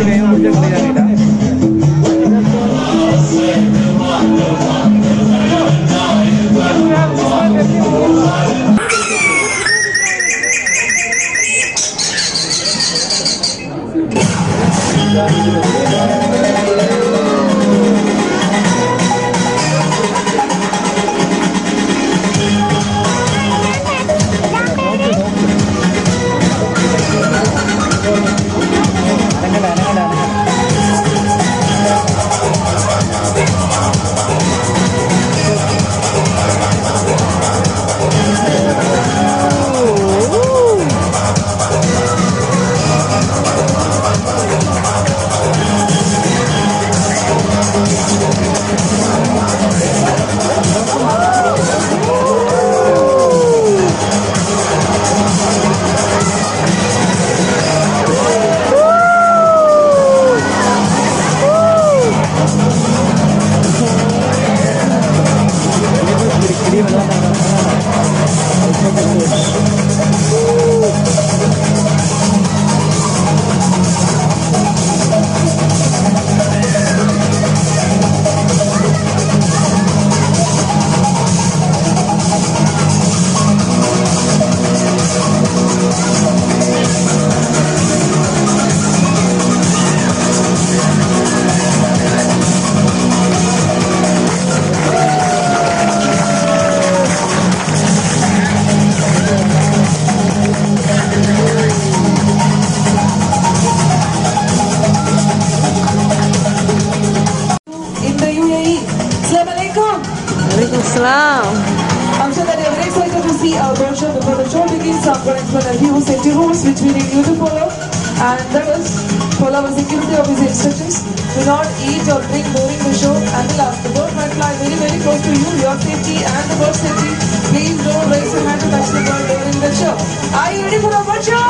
I'm sure that you're very excited to see our brochure before the show begins. I'm going to explain a few safety rules which we need you to follow. And that is, follow our security officer instructions. Do not eat or drink during the show. And the last, the bird might fly very, very close to you. Your safety and the bird's safety. Please don't raise your hand to touch the bird during the show. Are you ready for our bird show?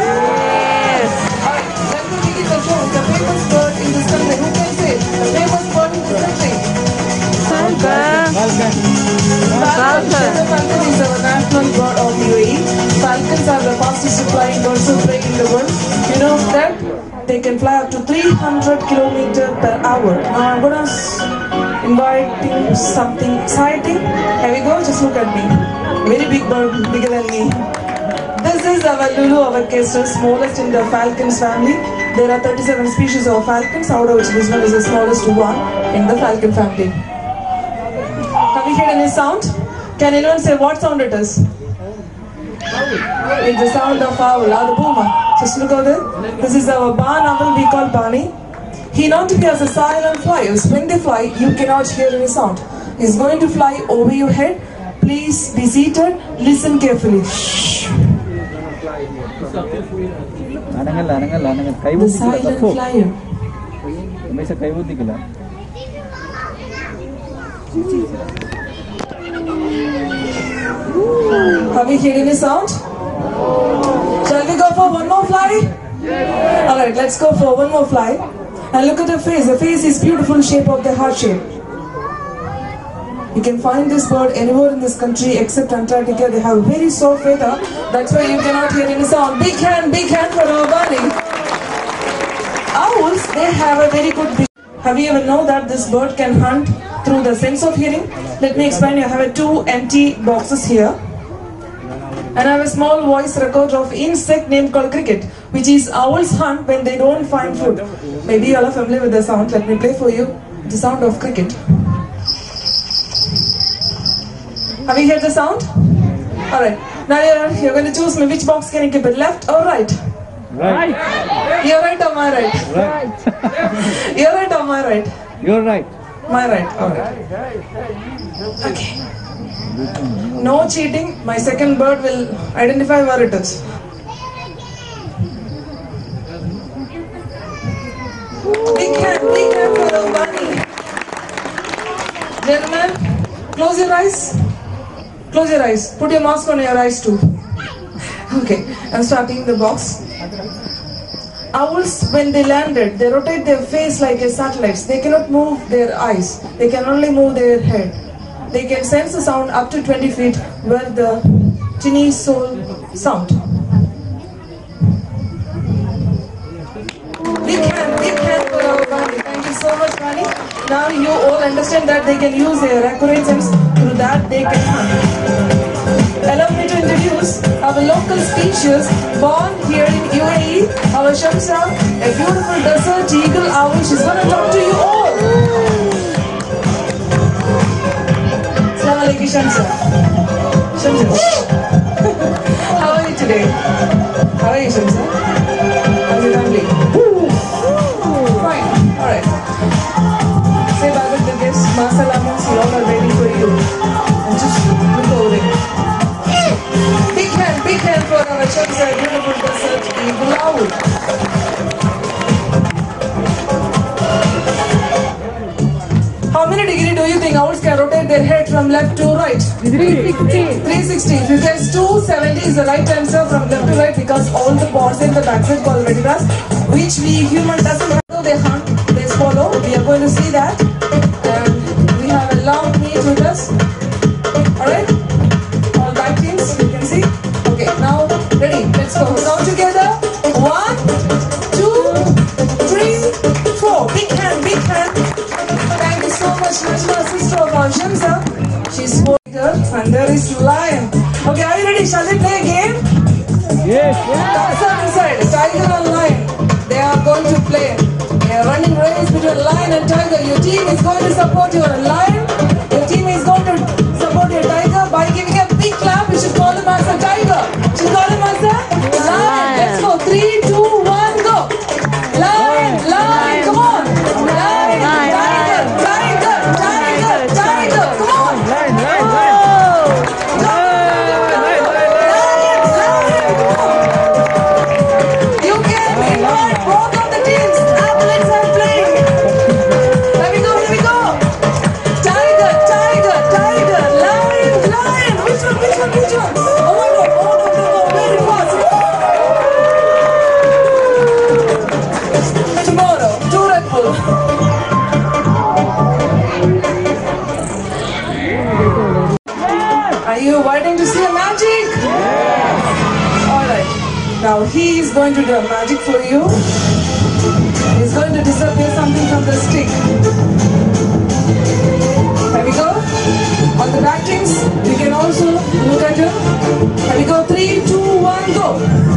Yes! Alright, let me begin the show with the famous bird in this country. Who can say the famous bird in this country? Falcon is our national bird of UAE. Falcons are the fastest flying birds of prey in the world. You know that they can fly up to 300 km per hour. Now I'm gonna invite something exciting. Here we go. Just look at me. Very big bird, bigger than me. This is our Lulu, our kestrel, smallest in the falcons family. There are 37 species of falcons, out of which this one is the smallest one in the falcon family. Have you heard any sound? Can anyone say what sound it is? It's the sound of owl, or the puma. Just look over there. This is our barn owl we call Bani. He known to be as a silent flyer. When they fly, you cannot hear any sound. He's going to fly over your head. Please be seated. Listen carefully. The silent flyer. Have you heard any sound? Shall we go for one more fly? Alright, let's go for one more fly. And look at the face. The face is beautiful shape of the heart shape. You can find this bird anywhere in this country except Antarctica. They have very soft feather. That's why you cannot hear any sound. Big hand for our Bani. Owls, they have a very good vision. Have you ever known that this bird can hunt through the sense of hearing? Let me explain. You have two empty boxes here. And I have a small voice record of insect name called cricket, which is owls hunt when they don't find food. Maybe you all are familiar with the sound. Let me play for you the sound of cricket. Have you heard the sound? Alright. Now you're going to choose me. Which box can you keep it? Left or right? Right. You're right or my right? Right. You're right or my right? You're right. My right. Alright. Okay. No cheating. My second bird will identify where it is. Big hand for our Bani. Gentlemen, close your eyes. Close your eyes. Put your mask on your eyes too. Okay, I'm starting the box. Owls, when they landed, they rotate their face like a satellites. They cannot move their eyes. They can only move their head. They can sense the sound up to 20 feet where the tinny soul sound. big hand for our Vani. Thank you so much, Vani. Now you all understand that they can use their accurate sense. Through that they can hunt. Allow me to introduce our local species born here in UAE, our Shamsa, a beautiful desert eagle owl. She's going to talk to you all. Assalamu alaikum, Shamsa. Shamsa. How are you today? How are you, Shamsa? How's your family? Fine. Alright. Say bye with the guests. Masalamas, we all are waiting for you. And just look over it. Big hand for our Shamsa, a beautiful desert eagle owl. How many degrees do you think owls can rotate their head from left to right? 360. 360. If you guess 270 is the right answer from left to right because all the balls in the backside called vertebrae, which we human doesn't have. So they hunt, they swallow. We are going to see that. And we have a long meat with us. Alright? All back teams, you can see. Okay, now ready. Let's go. Now together. 1, 2, 3, 4. Big hand, big hand. Thank you so much, Najma, sister of our Shamsa. She's 4 girls and there is lion. Okay, are you ready? Shall we play a game? Yes. Toss up inside. Tiger and lion. They are going to play a running race between lion and tiger. Your team is going to support your lion. Your team is going to support your tiger by giving a big clap. You should call him as a tiger. You should call him as a lion. Let's go. 3, 2, 1, go. Lion, lion, come on. Lion, tiger, tiger, tiger, tiger. Come on. Lion. You can invite both of the teams. Athletes are playing. Here we go. Tiger, tiger, tiger. Lion. Which one? Oh my God. Oh, no. Very fast. Tomorrow, 2 Red Bull. Are you waiting to see a magic? Alright. Now he is going to do a magic for you. He's going to disappear something from the stick. Here we go. On the back teams, you can also look at him. Here we go. 3, 2, 1, go.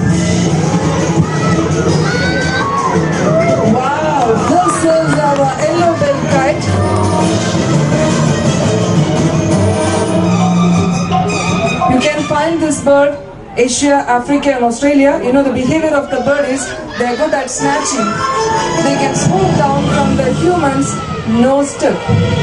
Wow, this is our yellow-billed kite. You can find this bird Asia, Africa and Australia. You know the behavior of the bird is they are good at snatching. They can swoop down from the human's nose tip.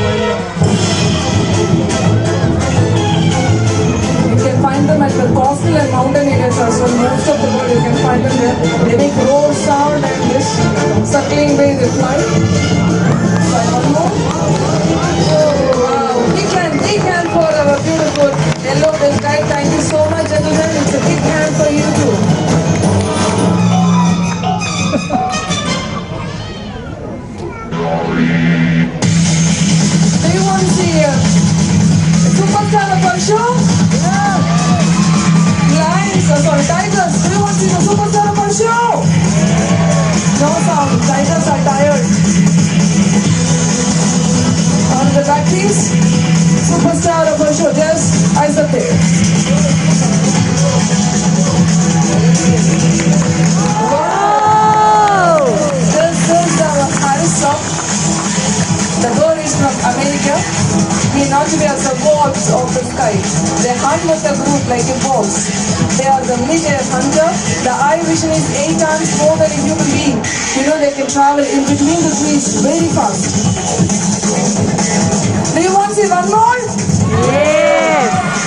You can find them at the coastal and mountain areas as well. Most of the bird you can find them there. They make roar sound and this suckling way they fly. Try one more. Wow, big hand for our beautiful yellow-billed kite. Thank you so much, gentlemen. It's a big hand for you too. Do you want to see a superstar of our show? Lions, tigers. Do you want to see the superstar of our show? No sound. Tigers are tired. On the back piece, superstar of our show, just eyes up there. Wow! This is our Harrison. The bird is from America. He not to be as the wolves of the sky. They hunt with a group like a wolves. They are the mid-air hunter. The eye vision is 8 times more than a human being. You know they can travel in between the trees very fast. Do you want to see one more? Yes.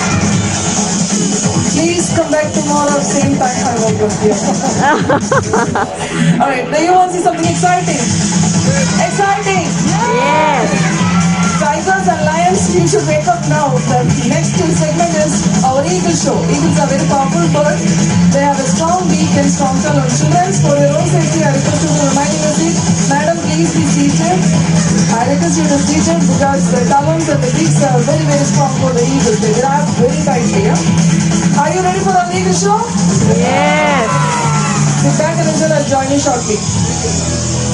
Please come back tomorrow same time. I hope you're here. Alright, do you want to see something exciting? Exciting! Yes. Tigers and lions, you should wake up now. The next segment is our eagle show. Eagles are very powerful birds. They have a strong beak and strong talons. Children, for your own safety, I request you to remind your seat. Madam, please be seated. I request you to be seated because the talons and the beaks are very, very strong for the eagles. They grab very tightly. Yeah? Are you ready for our eagle show? Yes. Sit back and enjoy. I'll join you shortly.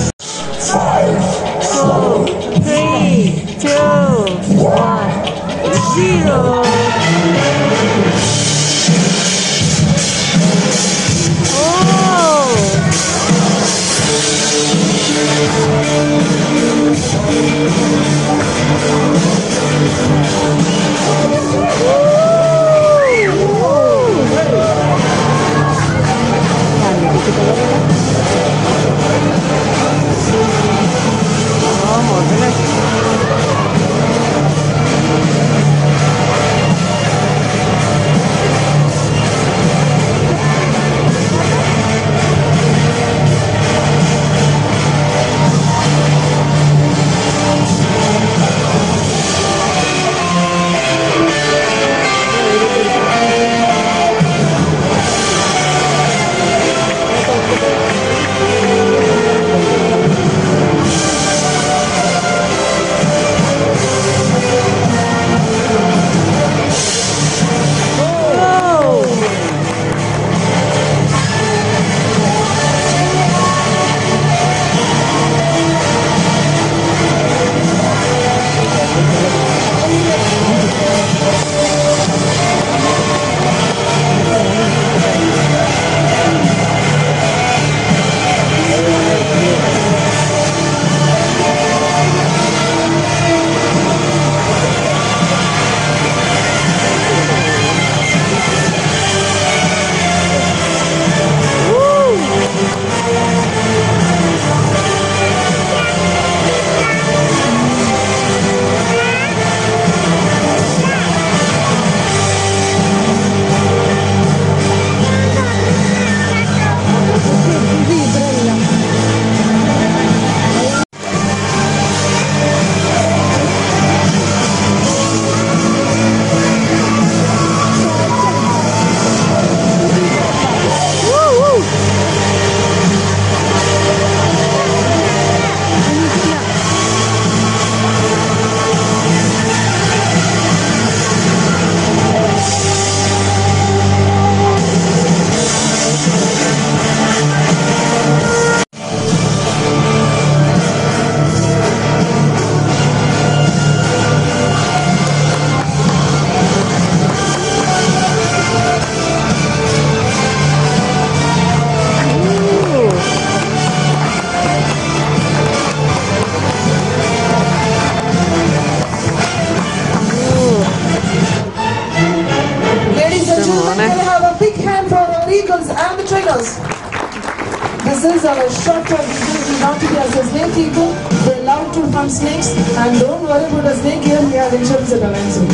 short term reason is not to be as a snake eater. They love to hunt snakes, and don't worry about a snake here, we have insurance at Alenzo.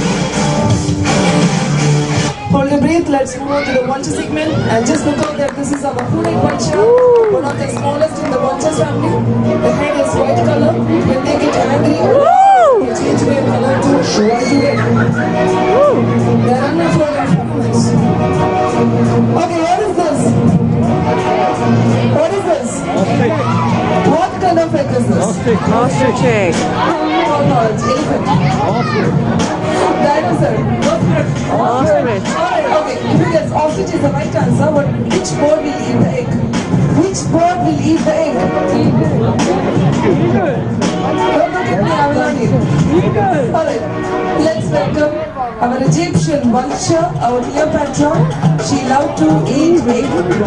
Hold your breath, let's move on to the vulture segment, and just look out that this is our Pune vulture, one of the smallest in the vultures family. The head is white color. When they get angry, they change their color to white to red. They run for their performance. Okay, what is this? What is this? What kind of egg is this? Ostrich egg. Oh no, it's elephant. Dinosaur. Ostrich. Alright, okay. If you guess ostrich is the right answer, but which bird will eat the egg? Which bird will eat the egg? Don't look at me, I will not eat. Alright, let's welcome our Egyptian vulture, our Cleopatra. She loved to eat egg.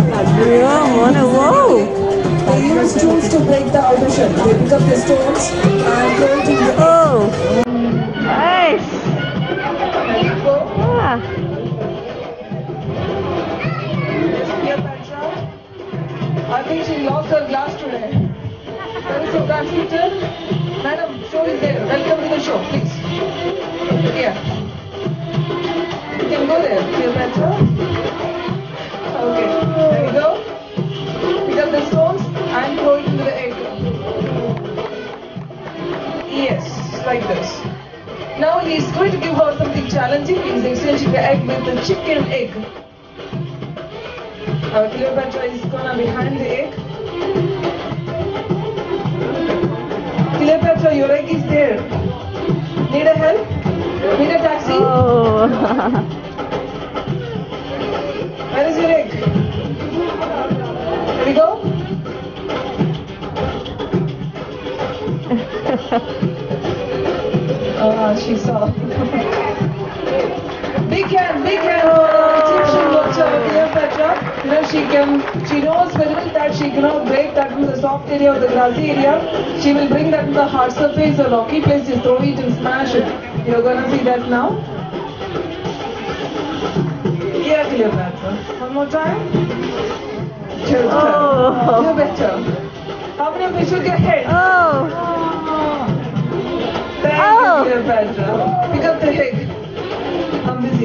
Whoa. They use tools to break the outer shell. They pick up the stones and throw it into the egg. Oh. Nice. Yeah. Cleopatra. I think she lost her glass today. There is a transmitter. Madam, show is there. Welcome to the show, please. Here. You can go there, Cleopatra. Okay, there you go. Pick up the stones and throw it into the egg. Yes, like this. Now he is going to give her something challenging. He is exchanging the egg with the chicken egg. Our Cleopatra is gonna behind the egg. Cleopatra, your egg is there. Need a help? Need a taxi? Oh. Where is your egg? Here we go. She saw. Big hand for Egyptian vulture, Cleopatra. You know, she knows very well that she cannot break that from the soft area or the grassy area. She will bring that to the hard surface or rocky place, just throw it and smash it. You're gonna see that now. Yeah, Cleopatra. One more time. Oh. You better. How many of you shook your head? Oh. Thank Oh. you, Cleopatra. Pick up the egg. I'm busy.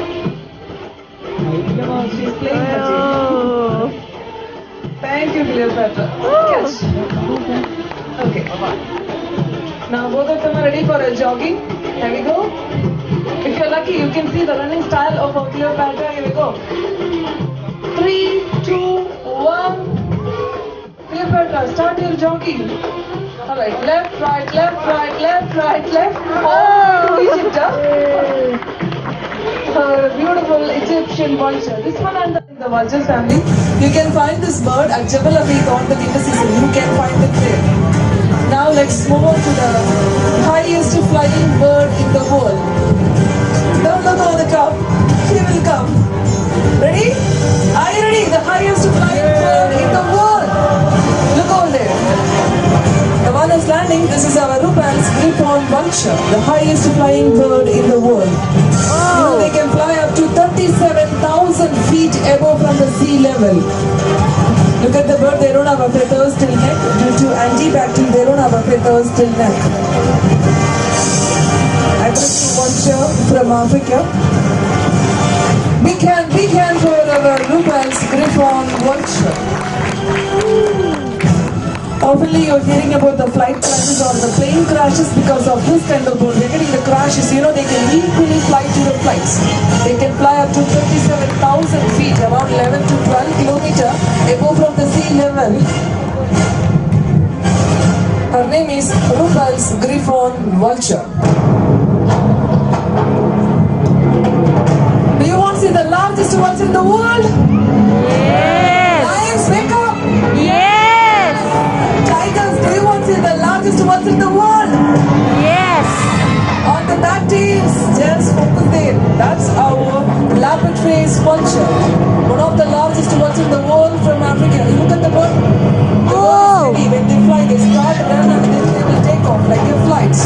She's playing fetch. Oh. Thank you, Cleopatra. Catch. Okay. Now both of them are ready for a jogging. Here we go. If you're lucky, you can see the running style of our Cleopatra. Here we go. 3, 2, 1. Cleopatra, start your jogging. Alright, left, right, left, right, left, right, left. Oh, Egypt, beautiful Egyptian vulture. This one under the vulture family. You can find this bird at Jebel Afiq on the winter season. You can find it there. Now let's move on to the highest flying bird in the world. Don't look over the top. He will come. Ready? Are you ready? The highest flying bird in the world. Look over there. The one who's landing, this is our Rupal's Griffon vulture, the highest flying bird in the world. You know, they can fly up to 37,000 feet above from the sea level. Look at the bird, they don't have a feathers till neck. Due to antibacterial, they don't have a feathers till neck. Aggressive vulture from Africa. Big hand for our Rupal's Griffon vulture. Oftenly you're hearing about the flight crashes or the plane crashes because of this kind of bird. They're getting the crashes, you know, they can equally fly to the flights. They can fly up to 37,000 feet, around 11 to 12 kilometers above from the sea level. Her name is Rupal's Griffon vulture. Do you want to see the largest vulture in the world? Yes. Lions, wake up! Yes. Tigers, do you want to see the largest ones in the world? Yes. On the back teams, just focus there. That's our Lapithrace vulture. One of the largest ones in the world from Africa. Look at the bird. The bird is ready. When they fly, they start run and then they will take off like their flights.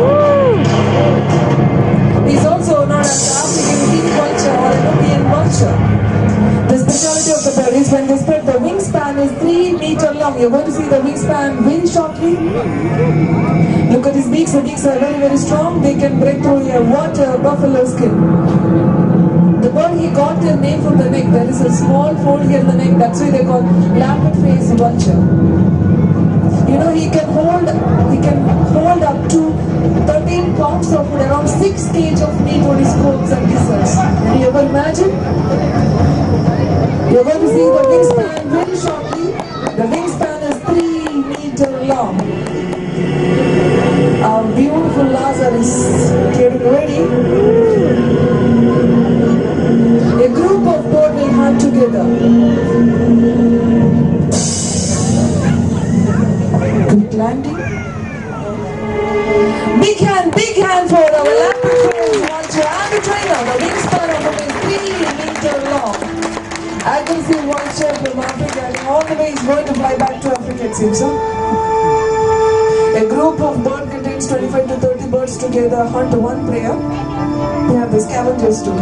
He's also known as the African king vulture or European vulture. The speciality of the bird is when they spread the wingspan is 3 meters long. You're going to see the wingspan very shortly. Look at his beaks. The beaks are very, very strong. They can break through a water buffalo skin. The bird, he got their name from the neck. There is a small fold here in the neck. That's why they call lappet face vulture. You know, he can hold up to 13 pounds of food, around 6 kg of meat on his scopes and gizzards. Can you ever imagine? You're going to see the wingspan very shortly. The wingspan is 3 meters long. Our beautiful Lazar is getting ready. A group of birds will hunt together. Good landing. Big hand for our lappet face vulture and the trainer. The wingspan of him is 3 meters long. I can see vulture from Africa and all the way is going to fly back to Africa, it seems, huh? A group of birds contains 25 to 30 birds together hunt one prey. They have the scavengers too.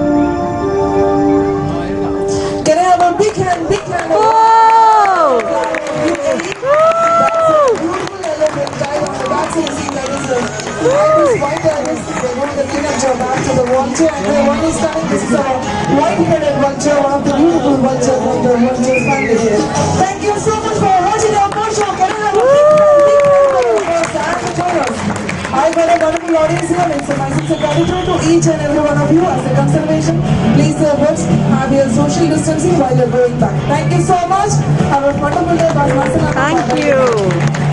Can I have a big hand? Whoa! That's a beautiful elephant tied on the back. So you see that is the white ibis. They're going to clean up your back to the vulture. And the one is coming. This is a white-headed vulture, one of the beautiful vultures from the vulture family here. Thank you so much for watching our bird show. Can I have a big hand and the joiners? I've got a wonderful audience here. It's a sincere gratitude to each and every one of you. As a conservation, please have your social distancing while you're going back. Thank you so much. Have a wonderful day. Thank you.